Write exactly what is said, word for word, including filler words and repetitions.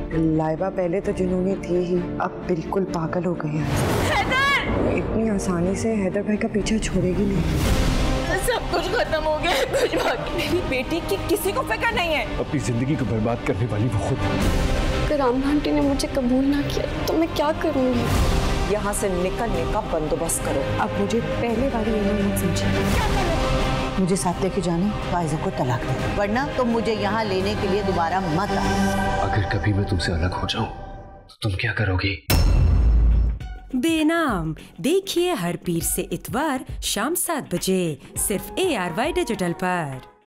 लाइबा पहले तो जुनूनी थी ही, अब बिल्कुल पागल हो गई है। इतनी आसानी से हैदर भाई का पीछा छोड़ेगी नहीं। सब कुछ खत्म हो गया, कुछ बाकी मेरी बेटी की किसी को फिक्र नहीं है। अपनी जिंदगी को बर्बाद करने वाली वो खुद। अगर आमना आंटी ने मुझे कबूल ना किया तो मैं क्या करूँगी? यहाँ से निकलने का बंदोबस्त करो। अब मुझे पहले वाली उम्र मत समझे। मुझे साथ लेके जाने, फायजा को तलाक दे, वरना तुम मुझे यहाँ लेने के लिए दोबारा मत आना। अगर कभी मैं तुमसे अलग हो जाऊं तो तुम क्या करोगी? बेनाम देखिए हर पीर से इतवार शाम सात बजे सिर्फ ए आर वाई डिजिटल पर।